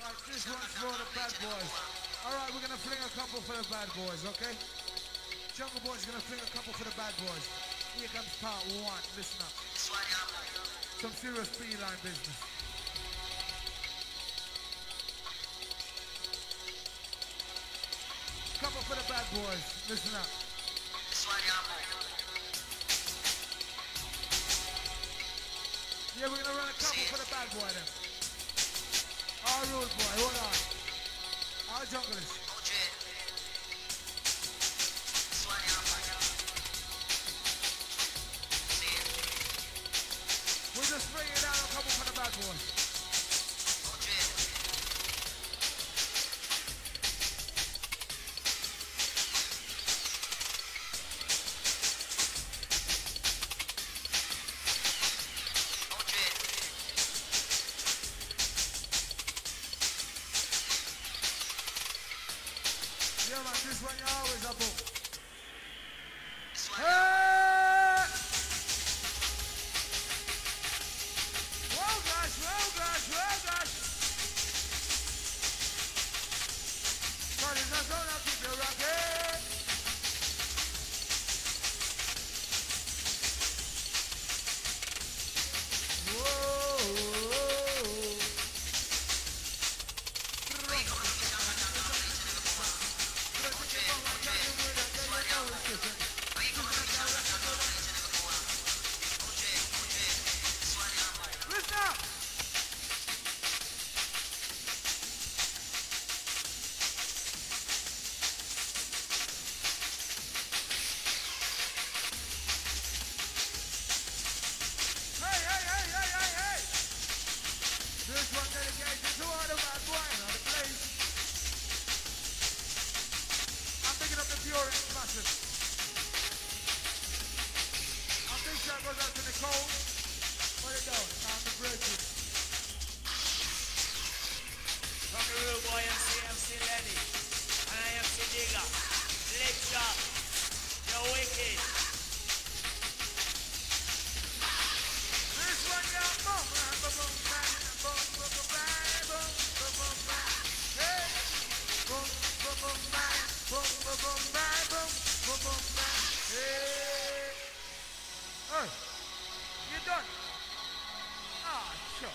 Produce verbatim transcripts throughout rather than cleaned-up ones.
Alright, this one's for the bad boys. Alright, we're gonna fling a couple for the bad boys, okay? Jungle Boy's gonna fling a couple for the bad boys. Here comes part one, listen up. Some serious feline business. Couple for the bad boys, listen up. Yeah, we're gonna run a couple for the bad boy then. Our rules boy, hold on. Our junglers. We'll just bring it down a couple for the bad boys. Yeah man, this one you're always above. Hey! Whoa gosh, whoa gosh, whoa gosh! Sorry, that's all I'll keep you rocking. Whoa! Listen up! Hey, hey, hey, hey, hey, hey! This one dedicated to all the bad boys on the place. I'm picking up the pure and smashes. I'm big shout goes out to Nicole. Put it down, time to break it. From the real boy M C, M C Lenny. And I M C Digger. Lift up. You're wicked. This one got boom, boom, boom, boom, boom, boom, boom, boom, boom, boom, boom. Hey! Boom, boom, boom, bang, boom, boom, boom, bang, boom, boom, boom, bang. Hey! Hey! You done? Ah, sure.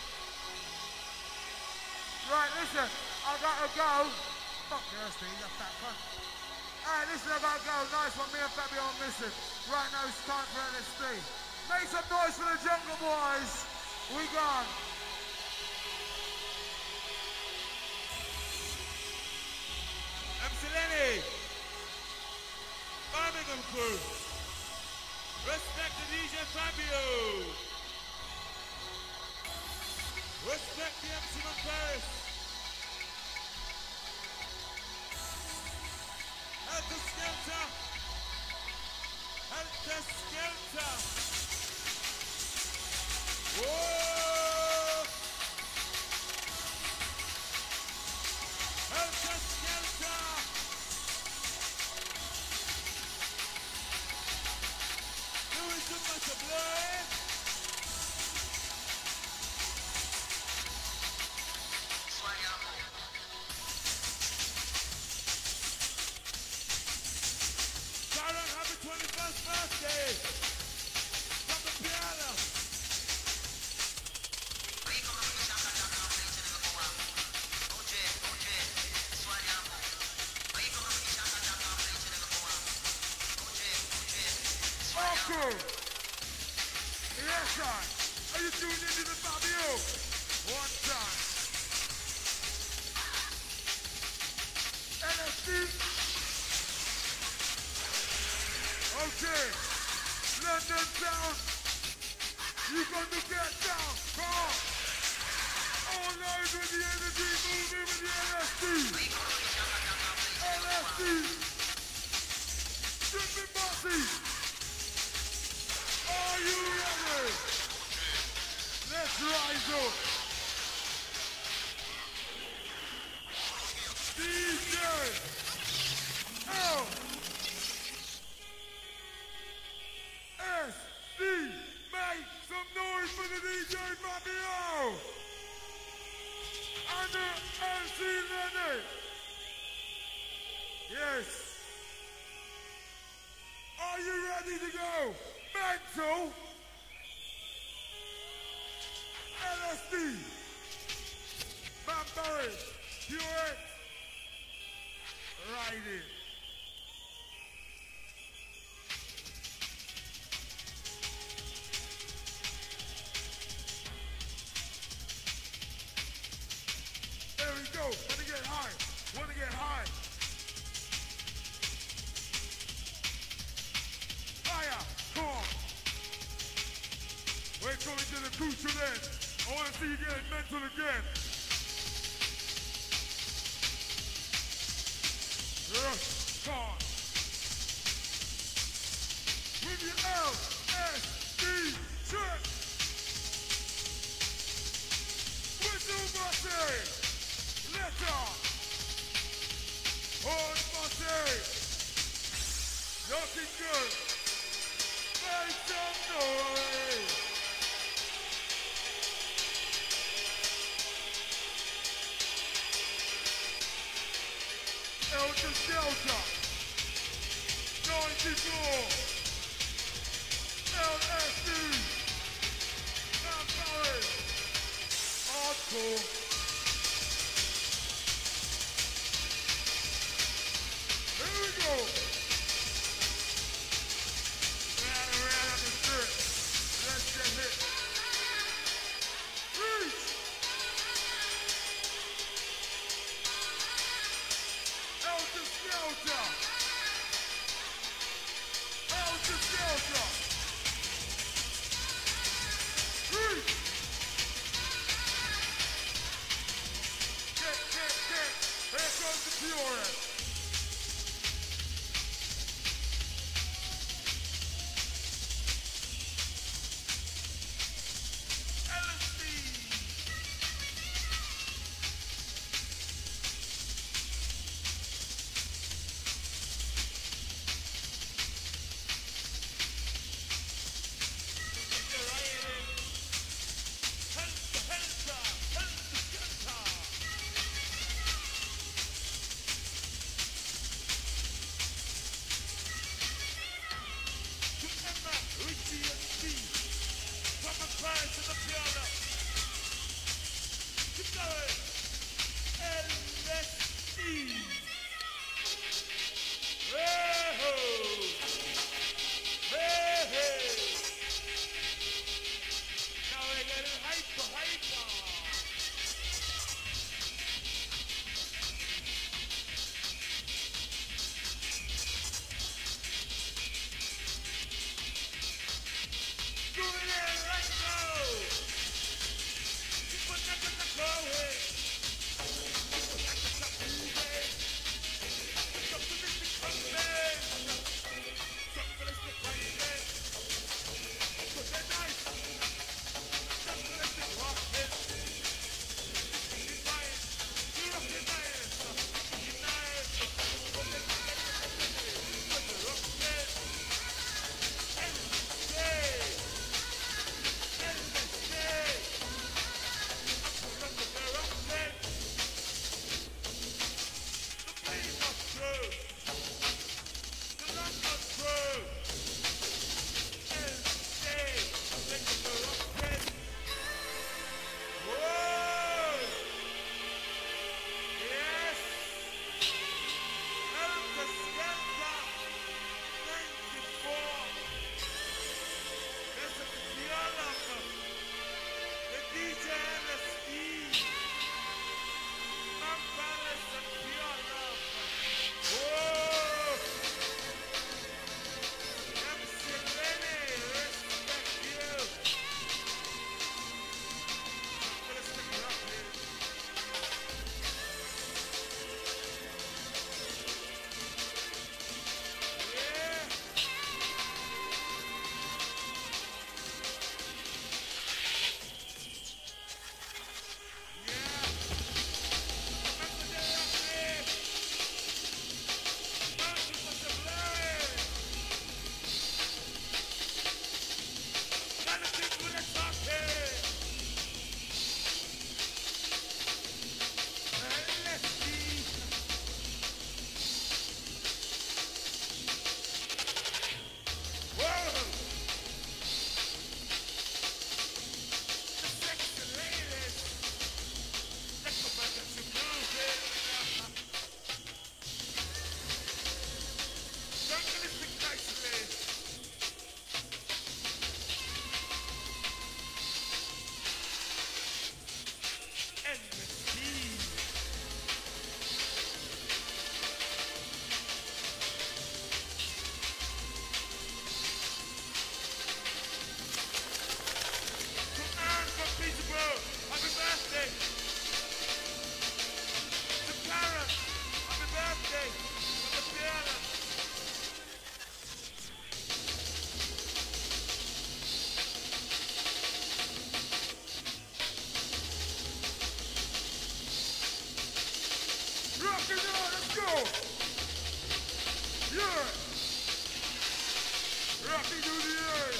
Right, listen, I gotta go. Fuck your Steve, you fat cunt. Alright, listen, I gotta go. Nice one, me and Fabio are missing. Right now it's time for L S D. Make some noise for the Jungle Boys. We gone. M C Lenny. Birmingham crew. Respect the D J Fabio. Respect the M C Man Paris. Helter Skelter. Helter Skelter. Whoa! Helter Skelter. Doing too much of blood. Sharon, happy twenty-first birthday from the piano. Okay. Yes, sir. Are you tuned into the Fabio? One time. L S D. Okay. London town. You gonna get down. Come on. All night with the energy, moving with the L S D. L S D. Dripping bossy. Are you ready? Let's rise up. D J L S D. Make some noise for the D J Fabio. I Commander M C Lenny. Yes. Are you ready to go? Mental. L S D. Vampire. Pure. Riding. There we go. Wanna get high. Wanna get high. Fire. Come on. We're coming to the crucial end. I want to see you getting mental again. Rush. Come on. With your L S D check. Whistle Bossy. Letter. Hold Bossy. Looking good. Make some noise. Elder Delta. ninety-four. L S D. Vampire. Hardcore. Here we go. Round and round on the strip. Let's get hit. Reach. Elder Skelter. Elder Skelter. Reach. Get, get, get. Here comes the purist. Rocking to the earth.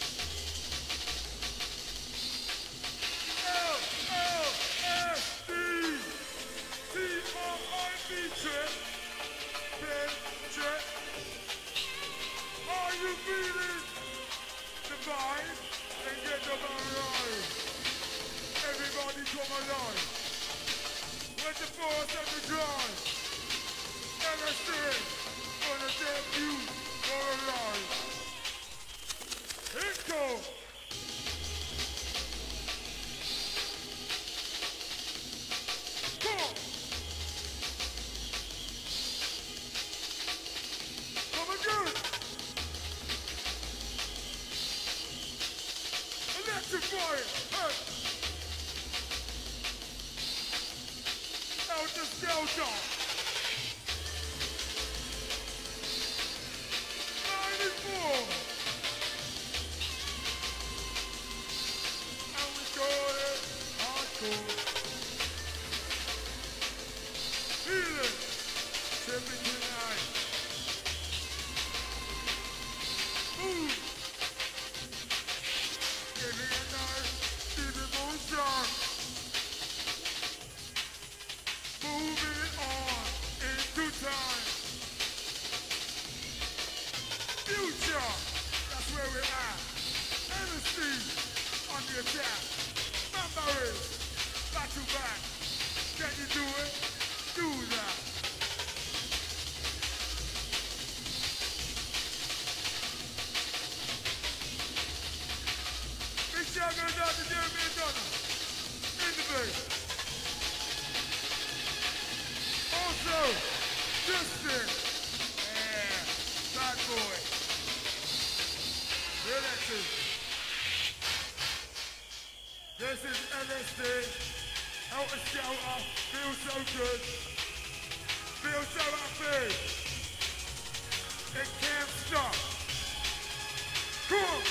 L L S D T R I B trip. Ben trip. Are you feeling the vibe? Then get them alive. Everybody come alive. With the force and the drive. L S D gonna debut for alive. Here it goes. Come on. Come again. Electrify it. Hey. Out the Delta. ninety-four. And we go it hardcore. Feel it. seventy-nine. Move. Give me a knife. See the motion. Moving it on into time. Future, that's where we're at. N S C on the attack. Remember it, back to back. Can you do it? Do that. Big shout out to Jeremy and Donna in the place. Also, Justin, yeah, bad boy. Relaxing. This is L S D. Out and shelter. Feel so good. Feel so happy. It can't stop. Come on.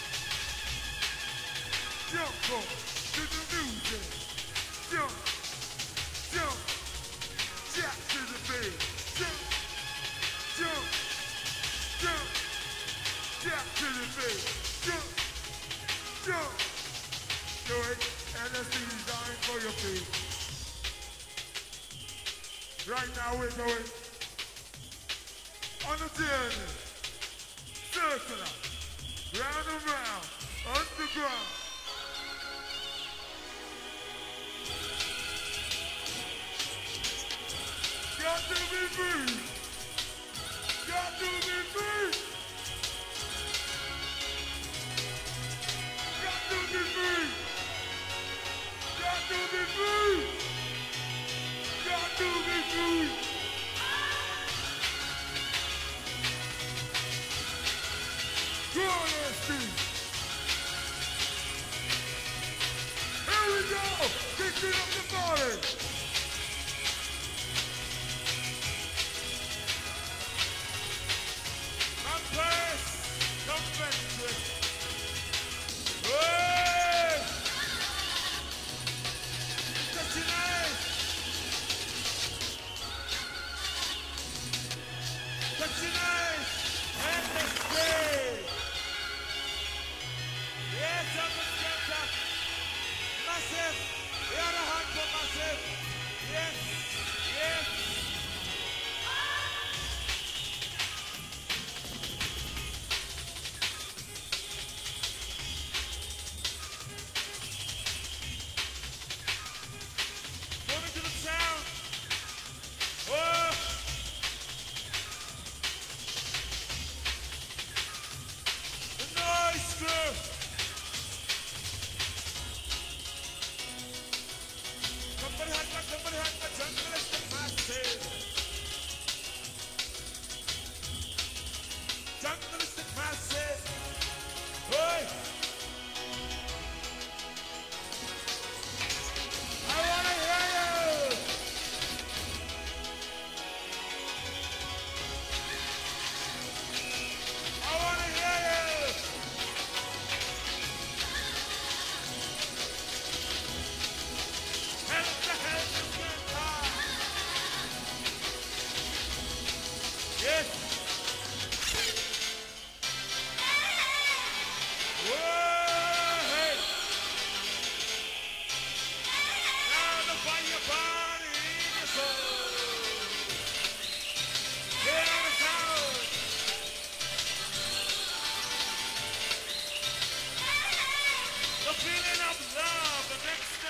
Jump up to the music. Jump. Jump. Jack to the beat. Jump. Jump. Jump. Jack to the beat. Jump. Jump. Do it. L S D designed for your feet. Right now we're going on a journey. Circular. Round and round. Underground. Got to be free. Got to be free. Got to be free. Got to be free. Got to be free. Go on, S D. Here we go. Kicking up the body.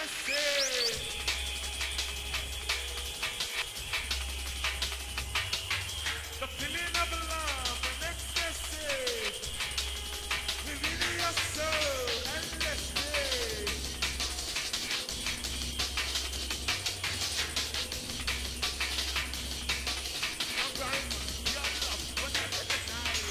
ecstasy. The feeling of love and ecstasy within your soul endlessly. I'm going your love whenever the night.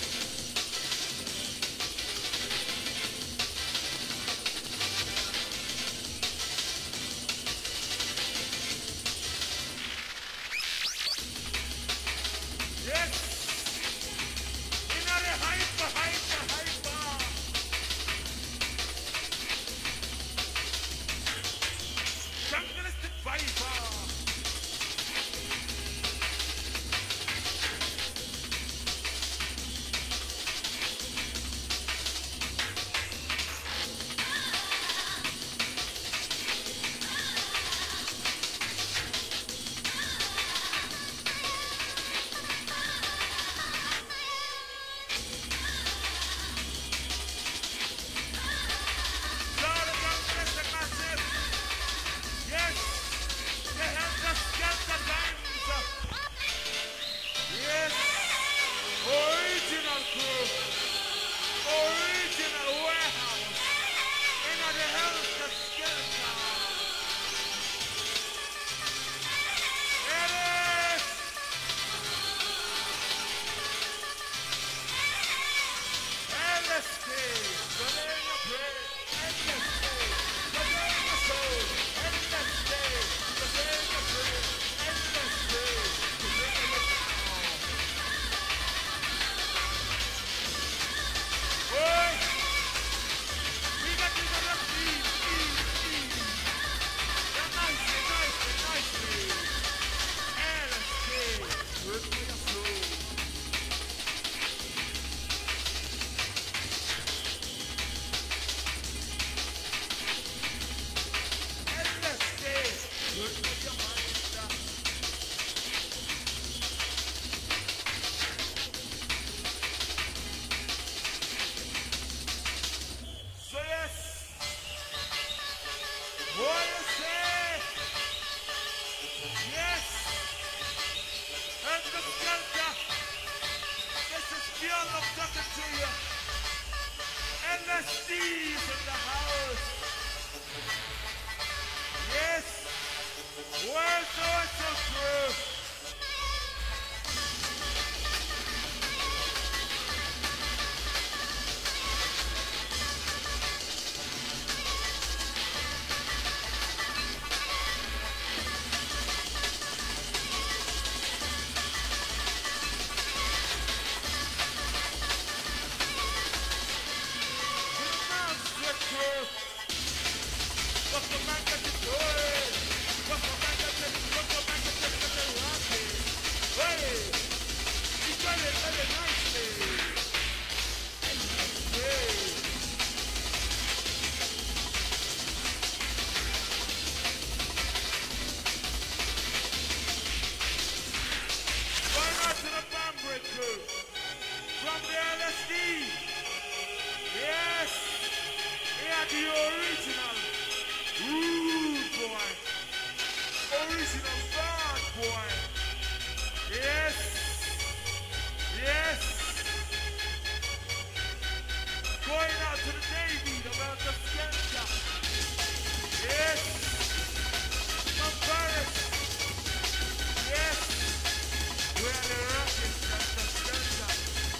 Yes, in a hyper, hyper, hyper. Jungleistic viper. So the jungleistic massive. Yes, they have the skelter times. Yes, original crew, original warehouse. In the helter skelter. It is. L S D, the name of prayer. L S D, the name of soul. L S D, the name of prayer. L S D, the name of sound. Oi, we got this on the beat, beat, beat. Yeah, nicely, nicely, nicely. L S D, good for your soul. L S D, good for your mind. So yes, what you say? Yes, and the skelter. This is pure love talking to you. L S D's in the house. Yes, well, so it's so true. Monster crew. What's the man that you do it? What's the man that you what's the man that you that you rock it? Hey, you got it very nicely. Hey. Going out to the Bambridge crew from the L S D. Yes, yeah, the original rude boy, original bad boy. Yes, yes. Going out to the Navy about the skelter. Yes, from Paris. Yes, we're the rockets at the skelter.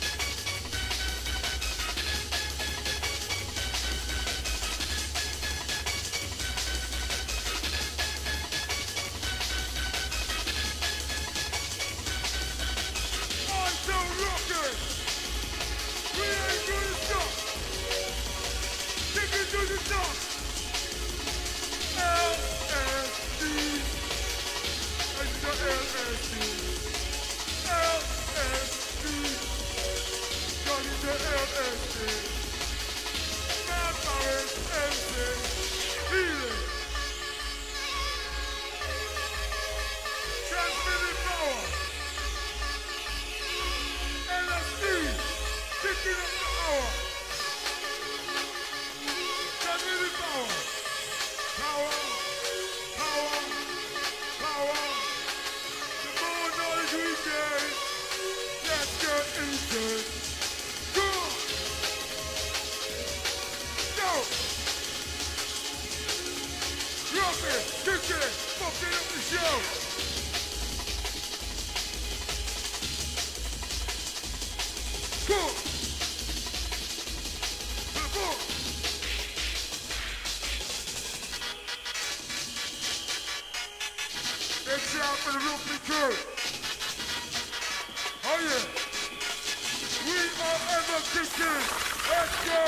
On the rocket! We ain't gonna stop! Take it to the top! L S D! It's the L S D! L S D! Johnny the L S D! Matt Morris M C! Healing! Transmitting power! L S D! Picking up the hour! Transmitting power! Power out for the Brooklyn crew. Oh yeah. We are ever kicking. Let's go.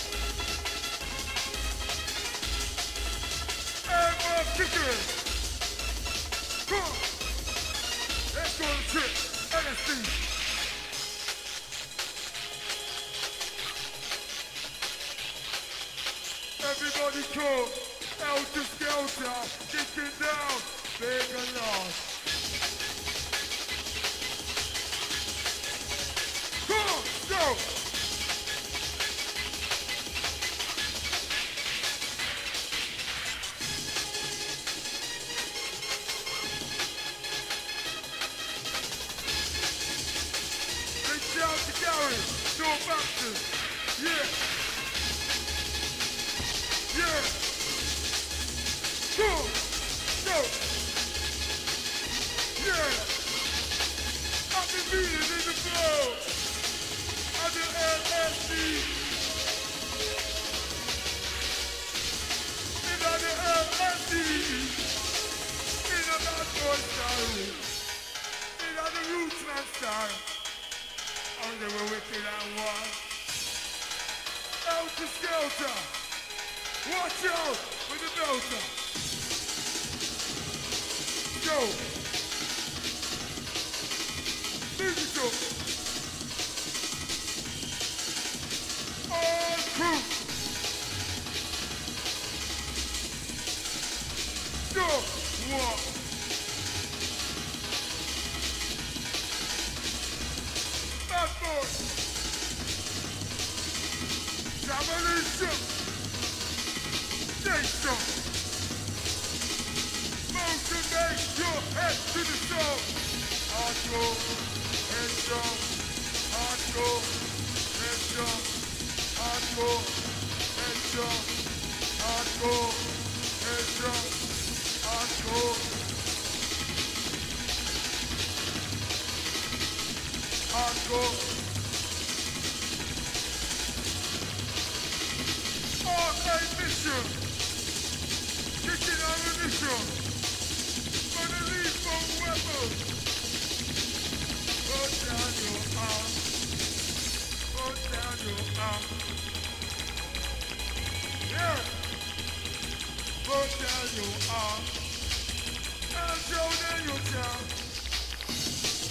Ever kicking. Come on. Let's go to the trip. L S D. Everybody come. Elter Skelter. Kicking down. Big and lost. Come on, go! Reach out to Gary, no boxes. Yeah. Yeah. Go! Go! Yeah! I've been beating in the flow! I'm the L S D! And I'm the L S D! And I'm not boy style! And I'm the Rootsman style! I'm the wicked and one! Elter Skelter! Watch out for the Delta! Go! Digital! All crew! Go! Walk! Bad boy! Revolution! Jason! Motivate your head to the soul! Hardcore! Head jump! Hardcore! Head jump! Hardcore! Head jump! Hardcore! Head jump! Hardcore! Hardcore! On a mission! Kicking on a mission! Gonna leave for weapons! Put down your arm! Put down your arm! Yeah! Put down your arm! And show them your job!